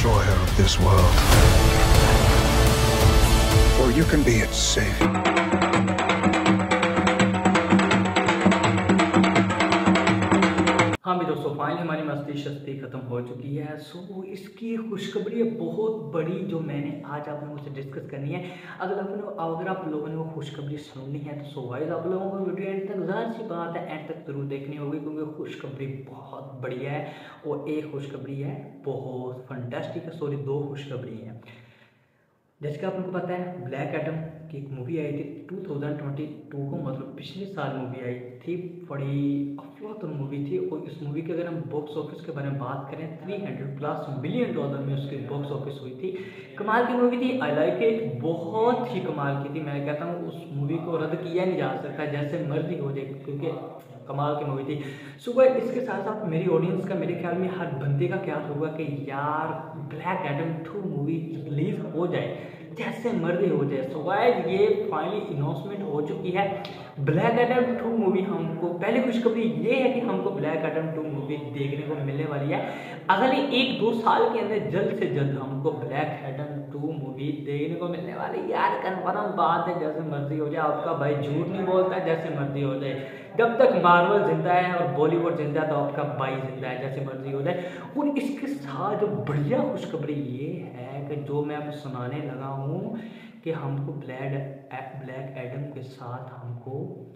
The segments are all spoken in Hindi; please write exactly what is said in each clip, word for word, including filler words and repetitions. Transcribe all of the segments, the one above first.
destroyer of this world, or you can be its savior. हाँ भी दोस्तों, फाइनली हमारी मस्ती शस्ती खत्म हो चुकी है। सो इसकी खुशखबरी बहुत बड़ी जो मैंने आज आप लोगों से डिस्कस करनी है। अगर आप लोग अगर आप लोगों ने वो खुशखबरी सुननी है तो सो वाइज आप लोगों को वीडियो एंड तक ज़ाहिर सी बात है एंड तक जरूर देखनी होगी, क्योंकि खुशखबरी बहुत बढ़िया है। और एक खुशखबरी है बहुत फंटास्टिक है, सॉरी दो खुशखबरी हैं। जैसे कि आप लोगों को पता है ब्लैक एडम की एक मूवी आई थी टू थाउजेंड ट्वेंटी टू को, मतलब पिछले साल मूवी आई थी। बड़ी अफलातुन मूवी थी। और इस मूवी के अगर हम बॉक्स ऑफिस के बारे में बात करें, three hundred plus million dollar में उसकी बॉक्स ऑफिस हुई थी। कमाल की मूवी थी, आई लाइक इट, बहुत ही कमाल की थी। मैं कहता हूँ उस मूवी को रद्द किया नहीं जा सकता, जैसे मर्जी हो जाए, क्योंकि कमाल की मूवी थी। सुबह इसके साथ साथ मेरी ऑडियंस का, मेरे ख्याल में हर बंदे का ख्याल होगा कि यार Black Adam two movie release हो जाए, जैसे मर्जी हो जाए। सो गाइस ये फाइनली अनाउंसमेंट हो चुकी है। ब्लैक एडम टू मूवी हमको, पहली खुशखबरी ये है कि हमको ब्लैक एडम टू मूवी देखने को मिलने वाली है अगले एक दो साल के अंदर। जल्द से जल्द हमको ब्लैक एडम टू मूवी देखने को मिलने वाली है। यार कन्फर्म बात है, जैसे मर्जी हो जाए। आपका भाई झूठ नहीं बोलता है, जैसे मर्जी हो जाए। जब तक मार्वल जिंदा है और बॉलीवुड जिंदा है तो आपका भाई जिंदा है, जैसे मर्जी हो जाए। और इसके साथ जो बढ़िया खुशखबरी ये है कि जो मैं आपको सुनाने लगा हूँ कि हमको ब्लैक ब्लैक एडम के साथ हमको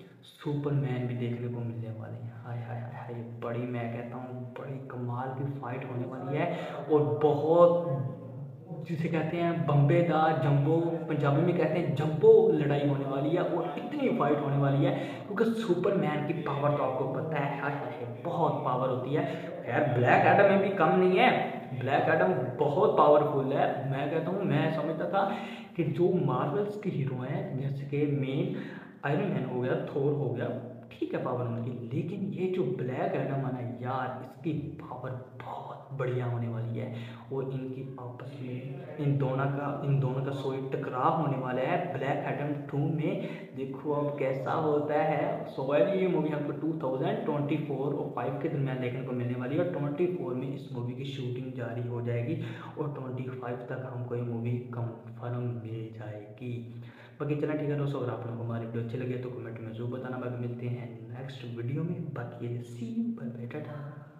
सुपरमैन भी देखने को मिलने वाले हैं। हाय हाय हाय हाय, बड़ी, मैं कहता हूँ बड़ी कमाल की फाइट होने वाली है। और बहुत, जिसे कहते हैं बम्बेदार जंबो, पंजाबी में कहते हैं जंबो लड़ाई होने वाली है। और इतनी फाइट होने वाली है क्योंकि सुपरमैन की पावर तो आपको पता है, हाय हाय बहुत पावर होती है। यार ब्लैक एडम में भी कम नहीं है, ब्लैक एडम बहुत पावरफुल है। मैं कहता हूँ, मैं समझता था कि जो मार्वल्स के हीरो हैं, जैसे कि मेन आयरन मैन हो गया, थोर हो गया, ठीक है पावर उनकी, लेकिन ये जो ब्लैक एडम है ना यार, इसकी पावर बहुत बढ़िया होने वाली है। और इनकी आपस में इन दोनों का इन दोनों का सोई टकराव होने वाला है ब्लैक एडम टू में। देखो अब कैसा होता है। सो ये मूवी हमको टू थाउजेंड ट्वेंटी फोर और फाइव के दरमियान देखने को मिलने वाली है। और ट्वेंटी फोर में इस मूवी की शूटिंग जारी हो जाएगी और ट्वेंटी फाइव तक हमको ये मूवी कंफर्म मिल जाएगी। बाकी चला ठीक है दोस्तों, अगर आप लोगों को हमारी वीडियो अच्छी लगे तो कमेंट में जरूर बताना। बाकी मिलते हैं नेक्स्ट वीडियो में। बाकी see you, bye bye, Tata.